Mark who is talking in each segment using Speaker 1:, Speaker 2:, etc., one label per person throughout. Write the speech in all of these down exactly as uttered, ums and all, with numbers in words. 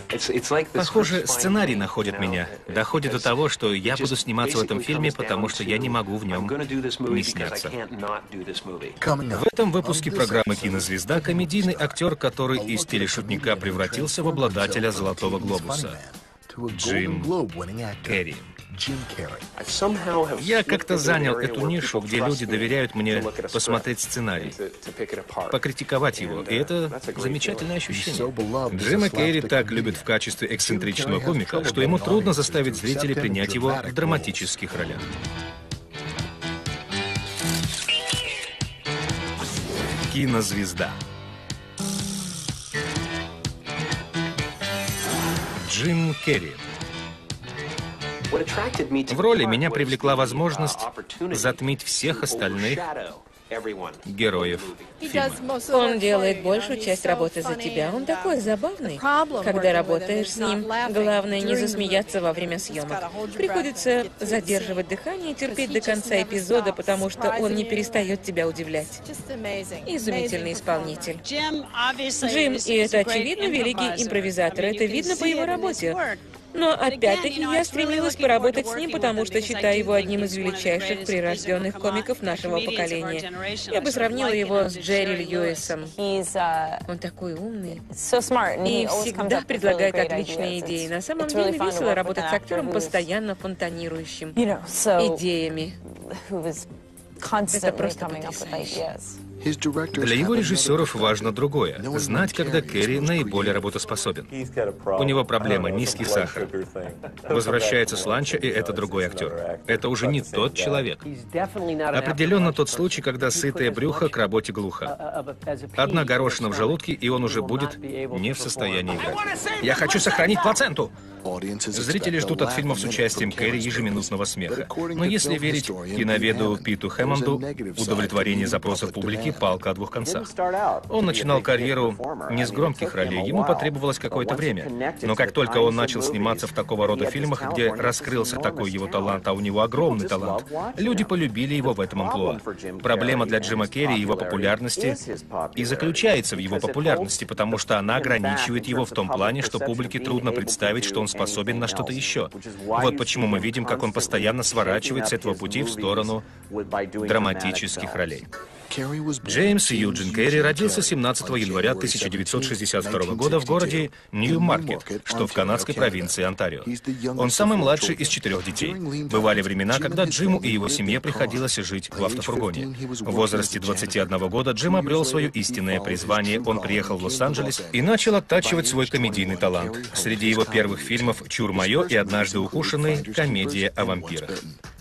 Speaker 1: Похоже, сценарий находит меня. Доходит до того, что я буду сниматься в этом фильме, потому что я не могу в нем не сняться. В этом выпуске программы «Кинозвезда» комедийный актер, который из телешутника превратился в обладателя «Золотого глобуса» — Джим Керри. Я как-то занял эту нишу, где люди доверяют мне посмотреть сценарий, покритиковать его, и это замечательное ощущение. Джима Керри так любят в качестве эксцентричного комика, что ему трудно заставить зрителей принять его в драматических ролях. Кинозвезда. Джим Керри. В роли меня привлекла возможность затмить всех остальных героев фильма.
Speaker 2: Он делает большую часть работы за тебя. Он такой забавный. Когда работаешь с ним, главное не засмеяться во время съемок. Приходится задерживать дыхание и терпеть до конца эпизода, потому что он не перестает тебя удивлять. Изумительный исполнитель. Джим, и это очевидно, великий импровизатор. Это видно по его работе. Но опять-таки я стремилась поработать с ним, потому что считаю его одним из величайших прирожденных комиков нашего поколения. Я бы сравнила его с Джерри Льюисом. Он такой умный и всегда предлагает отличные идеи. На самом деле весело работать с актером, постоянно фонтанирующим идеями. Это просто потрясающе.
Speaker 1: Для его режиссеров важно другое — знать, когда Керри наиболее работоспособен. У него проблема — низкий сахар. Возвращается с ланча, и это другой актер. Это уже не тот человек. Определенно тот случай, когда сытое брюхо к работе глухо. Одна горошина в желудке, и он уже будет не в состоянии играть. «Я хочу сохранить плаценту!» Зрители ждут от фильмов с участием Керри ежеминутного смеха. Но если верить киноведу Питу Хэммонду, удовлетворение запросов публики — палка о двух концах. Он начинал карьеру не с громких ролей, ему потребовалось какое-то время. Но как только он начал сниматься в такого рода фильмах, где раскрылся такой его талант, а у него огромный талант, люди полюбили его в этом амплуа. Проблема для Джима Керри и его популярности и заключается в его популярности, потому что она ограничивает его в том плане, что публике трудно представить, что он способен на что-то еще. Вот почему мы видим, как он постоянно сворачивает с этого пути в сторону драматических ролей. Джеймс Юджин Керри родился семнадцатого января тысяча девятьсот шестьдесят второго года в городе Нью-Маркет, что в канадской провинции Онтарио. Он самый младший из четырех детей. Бывали времена, когда Джиму и его семье приходилось жить в автофургоне. В возрасте двадцати одного года Джим обрел свое истинное призвание. Он приехал в Лос-Анджелес и начал оттачивать свой комедийный талант. Среди его первых фильмов «Чур моё» и «Однажды укушенный» — комедия о вампирах.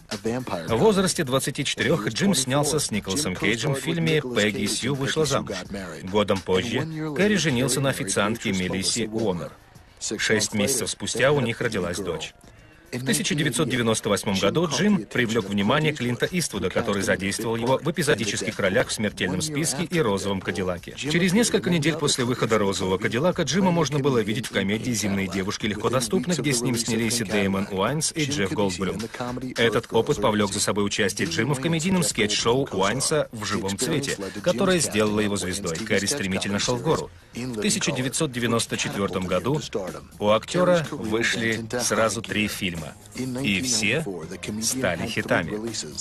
Speaker 1: В возрасте двадцати четырёх Джим снялся с Николасом Кейджем в фильме «Пегги Сью вышла замуж». Годом позже Керри женился на официантке Мелиссе Уомер. Шесть месяцев спустя у них родилась дочь. В тысяча девятьсот девяносто восьмом году Джим привлек внимание Клинта Иствуда, который задействовал его в эпизодических ролях в «Смертельном списке» и «Розовом Кадиллаке». Через несколько недель после выхода «Розового Кадиллака» Джима можно было видеть в комедии «Земные девушки легко доступны», где с ним снялись Дэймон Уайнс и Джефф Голдблюм. Этот опыт повлек за собой участие Джима в комедийном скетч-шоу Уайнса «В живом цвете», которое сделало его звездой. Керри стремительно шел в гору. В тысяча девятьсот девяносто четвёртом году у актера вышли сразу три фильма. И все стали хитами.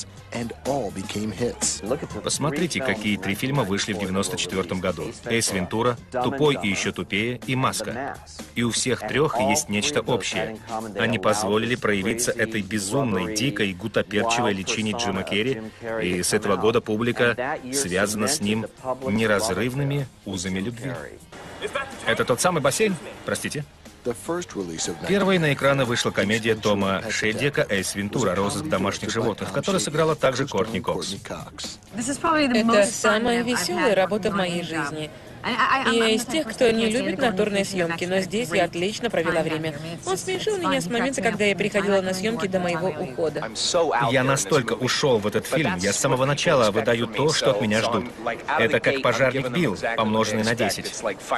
Speaker 1: Посмотрите, какие три фильма вышли в девяносто четвёртом году. «Эйс Вентура», «Тупой и еще тупее» и «Маска». И у всех трех есть нечто общее. Они позволили проявиться этой безумной, дикой, гутоперчивой личине Джима Керри, и с этого года публика связана с ним неразрывными узами любви. Это тот самый бассейн? Простите? Первой на экраны вышла комедия Тома Шейдека «Эйс Вентура. Розыск домашних животных», в которой сыграла также Кортни Кокс.
Speaker 2: Это самая веселая работа в моей жизни. Я из тех, кто не любит натурные съемки, но здесь я отлично провела время. Он смешил меня с момента, когда я приходила на съемки до моего ухода.
Speaker 1: Я настолько ушел в этот фильм, я с самого начала выдаю то, что от меня ждут. Это как пожарник Билл, помноженный на десять.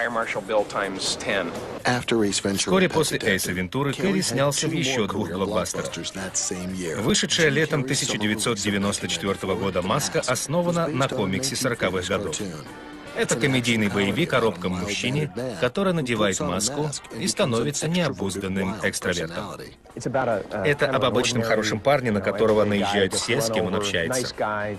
Speaker 1: Вскоре после «Эйса Вентуры» Керри снялся в еще двух блокбастерах. Вышедшая летом тысяча девятьсот девяносто четвёртого года «Маска» основана на комиксе сороковых годов. Это комедийный боевик о робком мужчине, который надевает маску и становится необузданным экстравертом. Это об обычном хорошем парне, на которого наезжают все, с кем он общается.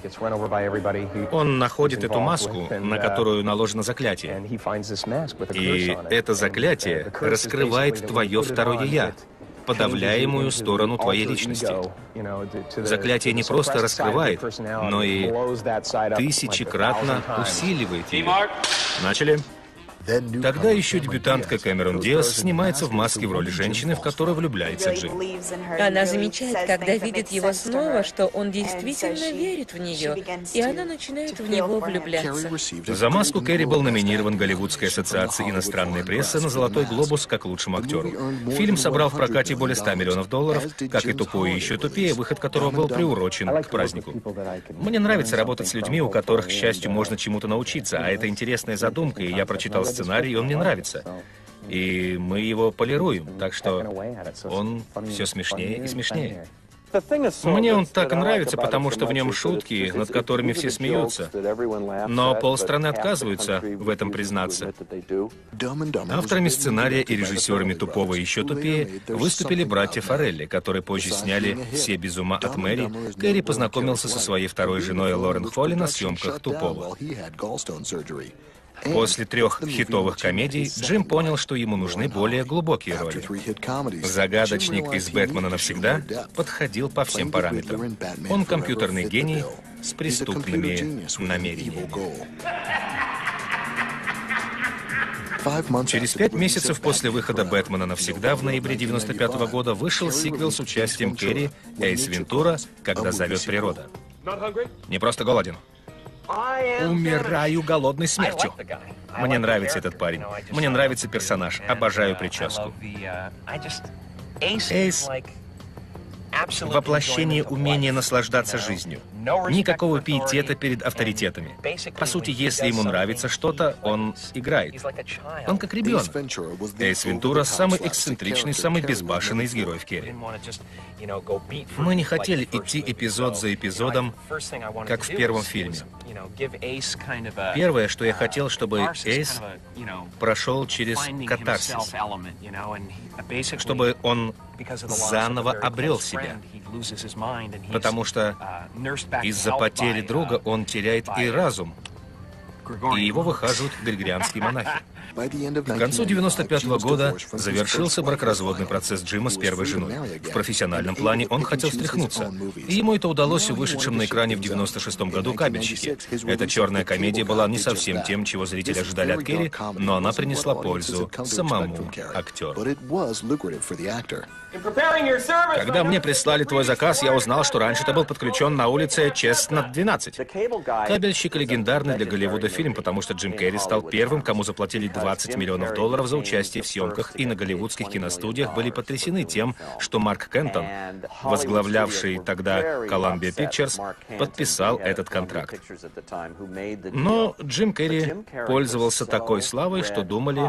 Speaker 1: Он находит эту маску, на которую наложено заклятие. И это заклятие раскрывает твое второе «я», подавляемую сторону твоей личности. Заклятие не просто раскрывает, но и тысячекратно усиливает ее. Начали. Тогда еще дебютантка Кэмерон Диаз снимается в маске в роли женщины, в которую влюбляется Джим.
Speaker 2: Она замечает, когда видит его снова, что он действительно верит в нее, и она начинает в него влюбляться.
Speaker 1: За маску Керри был номинирован Голливудской ассоциацией иностранной прессы на «Золотой глобус» как лучшему актеру. Фильм собрал в прокате более ста миллионов долларов, как и «Тупой и еще тупее», выход которого был приурочен к празднику. Мне нравится работать с людьми, у которых, к счастью, можно чему-то научиться, а это интересная задумка, и я прочитал сценарий, и он мне нравится. И мы его полируем, так что он все смешнее и смешнее. Мне он так нравится, потому что в нем шутки, над которыми все смеются. Но полстраны отказываются в этом признаться. Авторами сценария и режиссерами «Тупого и еще тупее» выступили братья Фаррелли, которые позже сняли «Все без ума от Мэри». Керри познакомился со своей второй женой Лорен Холли на съемках «Тупого». После трех хитовых комедий Джим понял, что ему нужны более глубокие роли. Загадочник из «Бэтмена навсегда» подходил по всем параметрам. Он компьютерный гений с преступными намерениями. Через пять месяцев после выхода «Бэтмена навсегда» в ноябре девяносто пятого года вышел сиквел с участием Керри «Эйс Вентура. Когда зовет природа». Не просто голоден. Умираю голодной смертью. Мне нравится этот парень. Мне нравится персонаж. Обожаю прическу. Эйс — воплощение умения наслаждаться жизнью. Никакого пиетета перед авторитетами. По сути, если ему нравится что-то, он играет. Он как ребенок. Эйс Вентура — самый эксцентричный, самый безбашенный из героев Керри. Мы не хотели идти эпизод за эпизодом, как в первом фильме. Первое, что я хотел, чтобы Эйс прошел через катарсис, чтобы он заново обрел себя. Потому что из-за потери друга он теряет и разум, и его выхаживают григорианские монахи. К концу девяносто пятого года завершился бракоразводный процесс Джима с первой женой. В профессиональном плане он хотел встряхнуться. И ему это удалось в вышедшем на экране в девяносто шестом году «Кабельщике». Эта черная комедия была не совсем тем, чего зрители ожидали от Керри, но она принесла пользу самому актеру. Когда мне прислали твой заказ, я узнал, что раньше ты был подключен на улице Честнат двенадцать. «Кабельщик» — легендарный для Голливуда фильм, потому что Джим Керри стал первым, кому заплатили двадцать миллионов долларов за участие в съемках, и на голливудских киностудиях были потрясены тем, что Марк Кентон, возглавлявший тогда Columbia Pictures, подписал этот контракт. Но Джим Керри пользовался такой славой, что думали,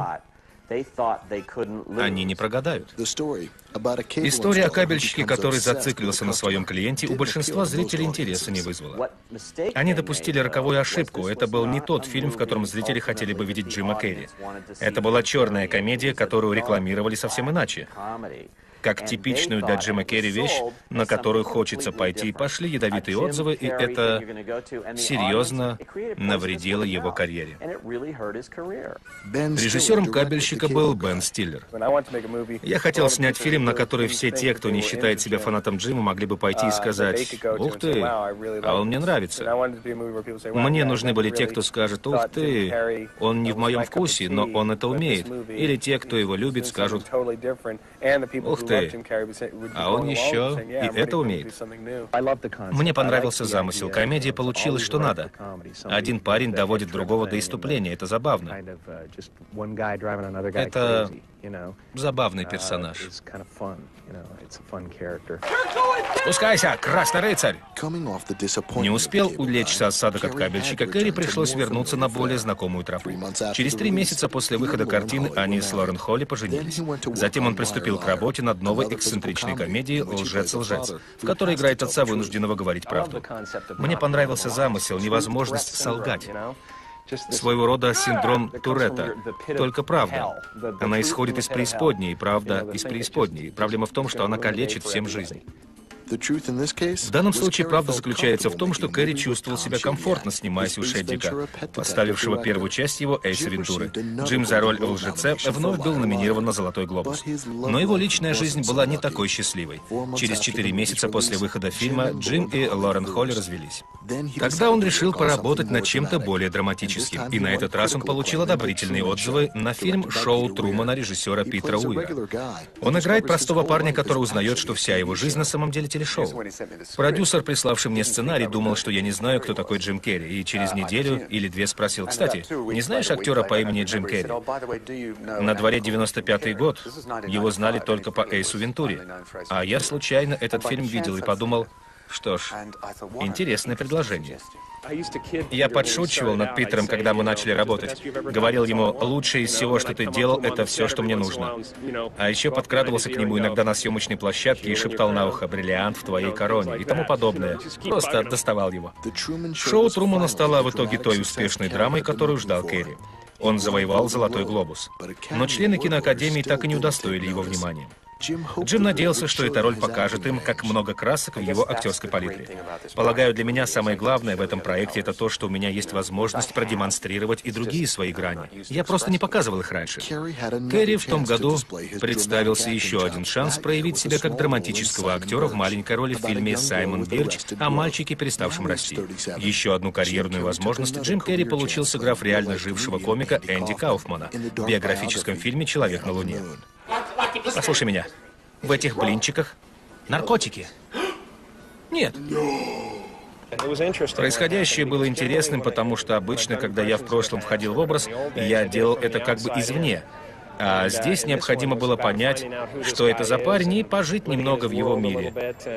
Speaker 1: они не прогадают. История о кабельщике, который зациклился на своем клиенте, у большинства зрителей интереса не вызвала. Они допустили роковую ошибку. Это был не тот фильм, в котором зрители хотели бы видеть Джима Керри. Это была черная комедия, которую рекламировали совсем иначе. Как типичную для Джима Керри вещь, на которую хочется пойти, и пошли ядовитые отзывы, и это серьезно навредило его карьере. Режиссером «Кабельщика» был Бен Стиллер. Я хотел снять фильм, на который все те, кто не считает себя фанатом Джима, могли бы пойти и сказать: «Ух ты, а он мне нравится». Мне нужны были те, кто скажет: «Ух ты, он не в моем вкусе, но он это умеет». Или те, кто его любит, скажут: «Ух ты, а он еще и это умеет». Мне понравился замысел. Комедия получилась что надо. Один парень доводит другого до исступления. Это забавно. Это забавный персонаж. Спускайся, Красный рыцарь! Не успел улечься осадок от «Кабельщика», Керри пришлось вернуться на более знакомую тропу. Через три месяца после выхода картины они с Лорен Холли поженились. Затем он приступил к работе над новой эксцентричной комедией «Лжец-лжец», в которой играет отца, вынужденного говорить правду. Мне понравился замысел, невозможность солгать. Своего рода синдром Туретта. Только правда. Она исходит из преисподней, правда из преисподней. Проблема в том, что она калечит всем жизнь. В данном случае правда заключается в том, что Кэрри чувствовал себя комфортно, снимаясь у Шеддика, поставившего первую часть его Эйса Вентуры. Джим за роль в «Лжеце» вновь был номинирован на «Золотой глобус». Но его личная жизнь была не такой счастливой. Через четыре месяца после выхода фильма Джим и Лорен Холли развелись. Тогда он решил поработать над чем-то более драматическим, и на этот раз он получил одобрительные отзывы на фильм «Шоу Трумана» режиссера Питера Уира. Он играет простого парня, который узнает, что вся его жизнь на самом деле телешоу. Продюсер, приславший мне сценарий, думал, что я не знаю, кто такой Джим Керри, и через неделю или две спросил: «Кстати, не знаешь актера по имени Джим Керри?» На дворе девяносто пятый год, его знали только по Эйсу Вентуре, а я случайно этот фильм видел и подумал: что ж, интересное предложение. Я подшучивал над Питером, когда мы начали работать. Говорил ему: лучшее из всего, что ты делал, это все, что мне нужно. А еще подкрадывался к нему иногда на съемочной площадке и шептал на ухо: «Бриллиант в твоей короне» и тому подобное. Просто доставал его. Шоу Трумана стало в итоге той успешной драмой, которую ждал Керри. Он завоевал «Золотой глобус». Но члены киноакадемии так и не удостоили его внимания. Джим надеялся, что эта роль покажет им, как много красок в его актерской палитре. Полагаю, для меня самое главное в этом проекте — это то, что у меня есть возможность продемонстрировать и другие свои грани. Я просто не показывал их раньше. Керри в том году представился еще один шанс проявить себя как драматического актера в маленькой роли в фильме «Саймон Бирч» о мальчике, переставшем расти. Еще одну карьерную возможность Джим Керри получил, сыграв реально жившего комика Энди Кауфмана в биографическом фильме «Человек на Луне». Послушай меня. В этих блинчиках наркотики. Нет. Происходящее было интересным, потому что обычно, когда я в прошлом входил в образ, я делал это как бы извне. А здесь необходимо было понять, что это за парень, и пожить немного в его мире.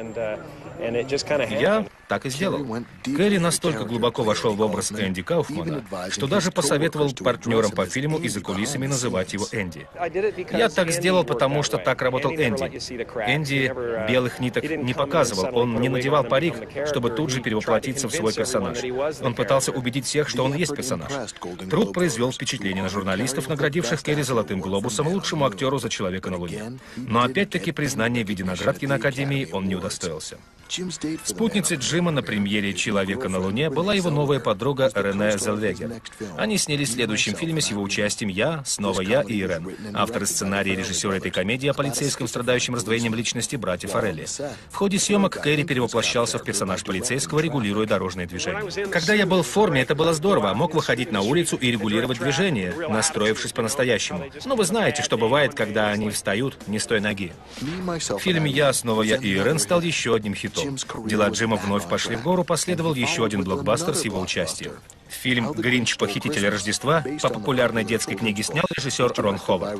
Speaker 1: Я так и сделал. Керри настолько глубоко вошел в образ Энди Кауфмана, что даже посоветовал партнерам по фильму и за кулисами называть его Энди. Я так сделал, потому что так работал Энди. Энди белых ниток не показывал, он не надевал парик, чтобы тут же перевоплотиться в свой персонаж. Он пытался убедить всех, что он есть персонаж. Труд произвел впечатление на журналистов, наградивших Керри «Золотым глобусом» лучшему актеру за «Человека на Луне». Но опять-таки признания в виде наград киноакадемии он не удостоился. Спутницей Джима на премьере «Человека на Луне» была его новая подруга Рене Зельвегер. Они снялись в следующем фильме с его участием «Я», снова я и Ирен. Авторы сценария и режиссер этой комедии о полицейском, страдающем раздвоением личности братья Форелли. В ходе съемок Керри перевоплощался в персонаж полицейского, регулируя дорожное движение. Когда я был в форме, это было здорово. Мог выходить на улицу и регулировать движение, настроившись по-настоящему. Но вы знаете, что бывает, когда они встают не с той ноги. Фильм «Я, снова я и Ирен» стал еще одним хитом. Дела Джима вновь пошли в гору, последовал еще один блокбастер с его участием. Фильм «Гринч. Похититель Рождества» по популярной детской книге снял режиссер Рон Ховард.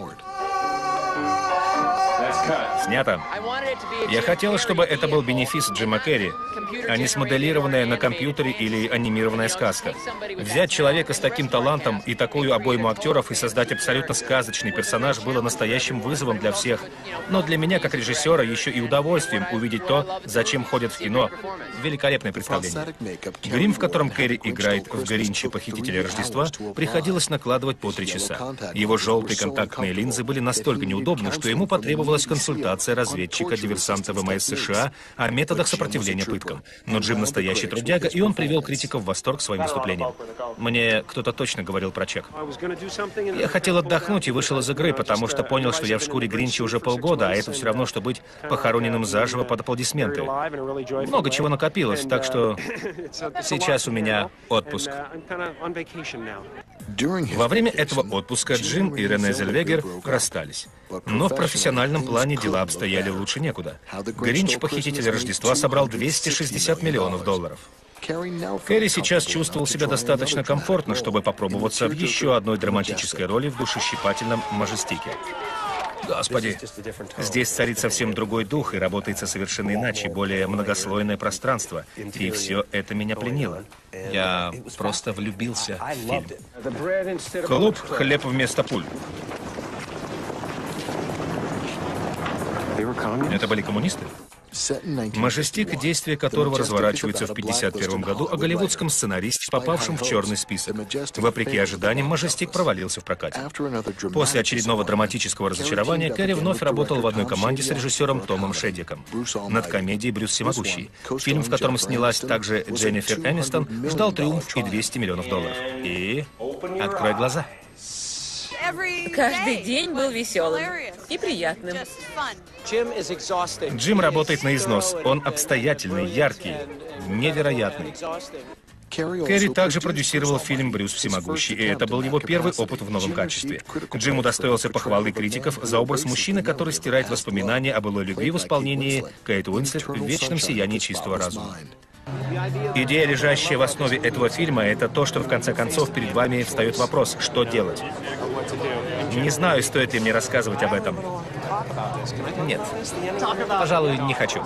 Speaker 1: Снято. Я хотел, чтобы это был бенефис Джима Керри, а не смоделированная на компьютере или анимированная сказка. Взять человека с таким талантом и такую обойму актеров и создать абсолютно сказочный персонаж было настоящим вызовом для всех. Но для меня, как режиссера, еще и удовольствием увидеть то, зачем ходят в кино. Великолепное представление. Грим, в котором Керри играет в «Гринче. Похитителя Рождества», приходилось накладывать по три часа. Его желтые контактные линзы были настолько неудобны, что ему потребовалась консультация разведчика диверсанта ВМС США о методах сопротивления пыткам. Но Джим настоящий трудяга, и он привел критиков в восторг своим выступлением. Мне кто-то точно говорил про чек. Я хотел отдохнуть и вышел из игры, потому что понял, что я в шкуре Гринча уже полгода, а это все равно, что быть похороненным заживо под аплодисменты. Много чего накопилось, так что сейчас у меня отпуск. Во время этого отпуска Джим и Рене Зельвегер расстались. Но в профессиональном плане дела обстояли лучше некуда. «Гринч. Похититель Рождества» собрал двести шестьдесят миллионов долларов. Керри сейчас чувствовал себя достаточно комфортно, чтобы попробоваться в еще одной драматической роли в душещипательном «Мажестике». Господи, здесь царит совсем другой дух и работается совершенно иначе, более многослойное пространство. И все это меня пленило. Я просто влюбился в фильм. Клуб «Хлеб вместо пуль». Это были коммунисты? Мажестик, действие которого разворачивается в пятьдесят первом году о голливудском сценаристе, попавшем в черный список. Вопреки ожиданиям, Мажестик провалился в прокате. После очередного драматического разочарования Керри вновь работал в одной команде с режиссером Томом Шеддиком над комедией «Брюс Всемогущий». Фильм, в котором снялась также Дженнифер Энистон, ждал триумф и двести миллионов долларов. И открой глаза.
Speaker 2: Каждый день был веселым и приятным.
Speaker 1: Джим работает на износ. Он обстоятельный, яркий, невероятный. Керри также продюсировал фильм «Брюс Всемогущий», и это был его первый опыт в новом качестве. Джим удостоился похвалы критиков за образ мужчины, который стирает воспоминания о былой любви в исполнении Кейт Уинслет в «Вечном сиянии чистого разума». Идея, лежащая в основе этого фильма, это то, что в конце концов перед вами встает вопрос, что делать. Не знаю, стоит ли мне рассказывать об этом. Нет, пожалуй, не хочу.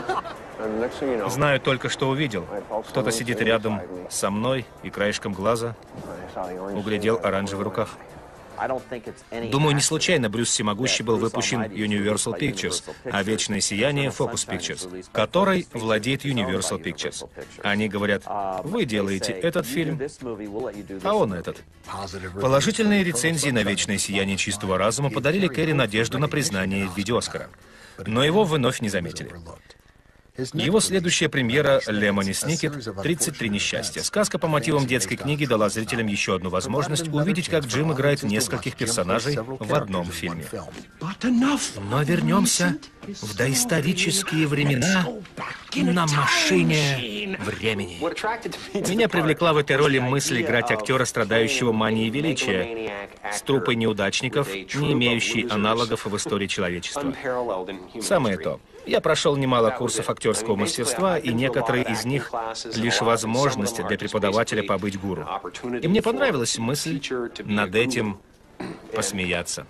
Speaker 1: Знаю только, что увидел. Кто-то сидит рядом со мной и краешком глаза углядел оранжевый рукав. Думаю, не случайно «Брюс Всемогущий» был выпущен Universal Pictures, а «Вечное сияние» — Focus Pictures, которой владеет Universal Pictures. Они говорят, вы делаете этот фильм, а он этот. Положительные рецензии на «Вечное сияние чистого разума» подарили Керри надежду на признание в виде Оскара. Но его вновь не заметили. Его следующая премьера «Лемони Сникет. тридцать три несчастья». Сказка по мотивам детской книги дала зрителям еще одну возможность увидеть, как Джим играет нескольких персонажей в одном фильме. Но вернемся в доисторические времена на машине времени. Меня привлекла в этой роли мысль играть актера, страдающего манией величия, с труппой неудачников, не имеющей аналогов в истории человечества. Самое то. Я прошел немало курсов актерского мастерства, и некоторые из них — лишь возможность для преподавателя побыть гуру. И мне понравилась мысль над этим посмеяться.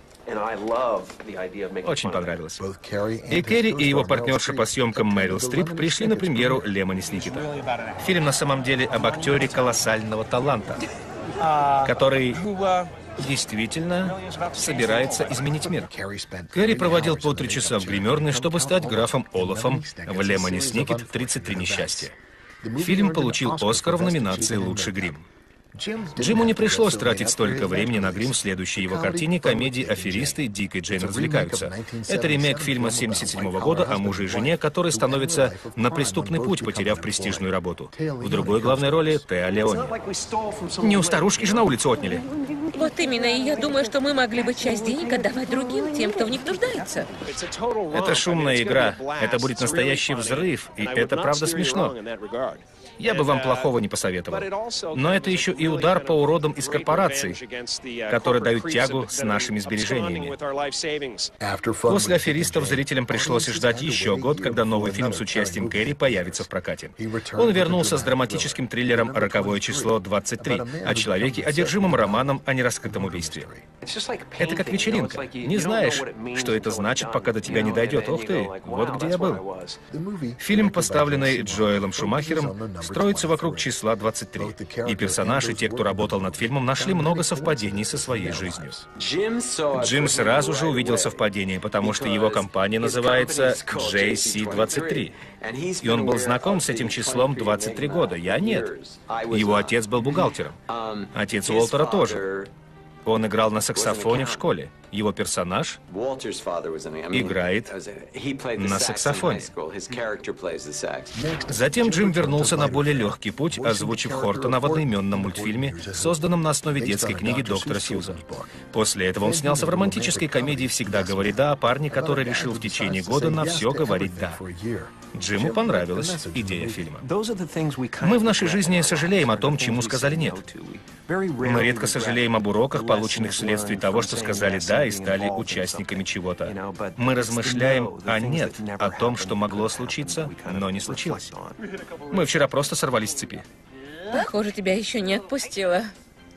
Speaker 1: Очень понравилось. И Керри, и его партнерша по съемкам Мэрил Стрип пришли на премьеру «Лемони Сникета». Фильм на самом деле об актере колоссального таланта, который действительно собирается изменить мир. Керри проводил по три часа в гримерной, чтобы стать графом Олафом в «Лемони Сникет. тридцать три несчастья». Фильм получил «Оскар» в номинации «Лучший грим». Джиму не пришлось тратить столько времени на грим в следующей его картине комедии «Аферисты. Дик и Джейн развлекаются». Это ремейк фильма семьдесят седьмого года о муже и жене, которые становятся на преступный путь, потеряв престижную работу. В другой главной роли Теа Леони. Не у старушки же на улице отняли.
Speaker 2: Вот именно, и я думаю, что мы могли бы часть денег отдавать другим, тем, кто в них нуждается.
Speaker 1: Это шумная игра. Это будет настоящий взрыв, и это правда смешно. Я бы вам плохого не посоветовал. Но это еще и удар по уродам из корпораций, которые дают тягу с нашими сбережениями. После «Аферистов» зрителям пришлось ждать еще год, когда новый фильм с участием Керри появится в прокате. Он вернулся с драматическим триллером «Роковое число двадцать три» о человеке, одержимом романом о нераскрытом убийстве. Это как вечеринка. Не знаешь, что это значит, пока до тебя не дойдет. Ох ты, вот где я был. Фильм, поставленный Джоэлом Шумахером, строится вокруг числа двадцать три. И персонажи, те, кто работал над фильмом, нашли много совпадений со своей жизнью. Джим сразу же увидел совпадение, потому что его компания называется джей си двадцать три. И он был знаком с этим числом двадцать три года. Я нет. Его отец был бухгалтером. Отец Уолтера тоже. Он играл на саксофоне в школе. Его персонаж играет на саксофоне. Затем Джим вернулся на более легкий путь, озвучив Хортона в одноименном мультфильме, созданном на основе детской книги доктора Сьюза. После этого он снялся в романтической комедии «Всегда говори да» о парне, который решил в течение года на все говорить «да». Джиму понравилась идея фильма. Мы в нашей жизни сожалеем о том, чему сказали «нет». Мы редко сожалеем об уроках, полученных вследствие того, что сказали «да» и стали участниками чего-то. Мы размышляем о «нет», о том, что могло случиться, но не случилось. Мы вчера просто сорвались с цепи.
Speaker 2: Похоже, тебя еще не отпустило.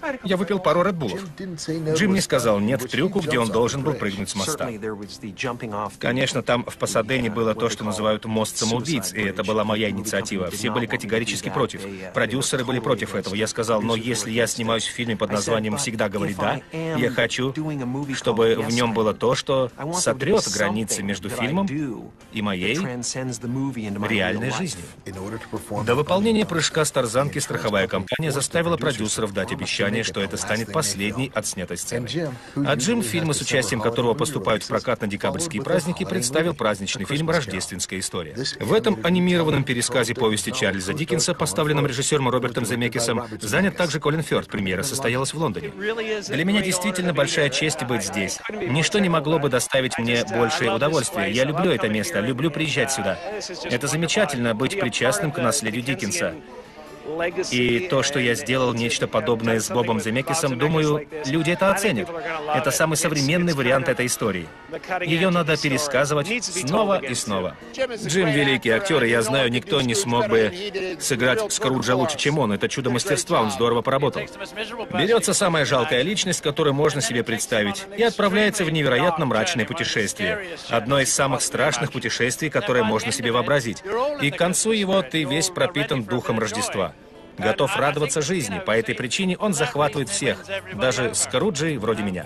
Speaker 1: Я выпил пару редбулов. Джим не сказал «нет» трюку, где он должен был прыгнуть с моста. Конечно, там в Пасадене было то, что называют «мост самоубийц», и это была моя инициатива. Все были категорически против. Продюсеры были против этого. Я сказал, но если я снимаюсь в фильме под названием «Всегда говори да», я хочу, чтобы в нем было то, что сотрет границы между фильмом и моей реальной жизнью. До выполнения прыжка с тарзанки страховая компания заставила продюсеров дать обещание, что это станет последней отснятой сценой. А Джим, фильмы с участием которого поступают в прокат на декабрьские праздники, представил праздничный фильм «Рождественская история». В этом анимированном пересказе повести Чарльза Диккенса, поставленном режиссером Робертом Земекисом, занят также Колин Фёрд. Премьера состоялась в Лондоне. Для меня действительно большая честь быть здесь. Ничто не могло бы доставить мне большее удовольствие. Я люблю это место, люблю приезжать сюда. Это замечательно быть причастным к наследию Диккенса. И то, что я сделал нечто подобное с Бобом Земекисом, думаю, люди это оценят. Это самый современный вариант этой истории. Ее надо пересказывать снова и снова. Джим — великий актер, и я знаю, никто не смог бы сыграть Скруджа лучше, чем он. Это чудо мастерства, он здорово поработал. Берется самая жалкая личность, которую можно себе представить, и отправляется в невероятно мрачное путешествие. Одно из самых страшных путешествий, которое можно себе вообразить. И к концу его ты весь пропитан духом Рождества. Готов радоваться жизни. По этой причине он захватывает всех, даже Скруджей вроде меня.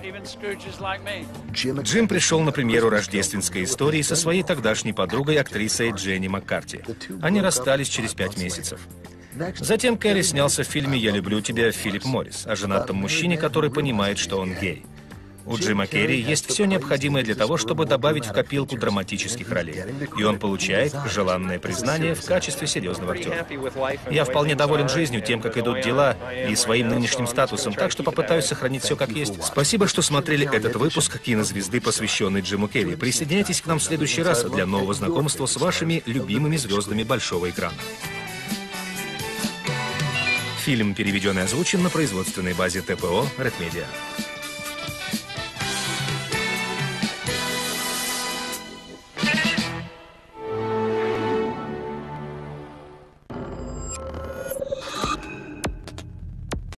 Speaker 1: Джим пришел на премьеру «Рождественской истории» со своей тогдашней подругой, актрисой Дженни Маккарти. Они расстались через пять месяцев. Затем Керри снялся в фильме «Я люблю тебя» Филипп Моррис, о женатом мужчине, который понимает, что он гей. У Джима Керри есть все необходимое для того, чтобы добавить в копилку драматических ролей. И он получает желанное признание в качестве серьезного актера. Я вполне доволен жизнью, тем, как идут дела, и своим нынешним статусом, так что попытаюсь сохранить все как есть. Спасибо, что смотрели этот выпуск «Кинозвезды», посвященный Джиму Керри. Присоединяйтесь к нам в следующий раз для нового знакомства с вашими любимыми звездами большого экрана. Фильм переведен и озвучен на производственной базе ТПО «Red Media».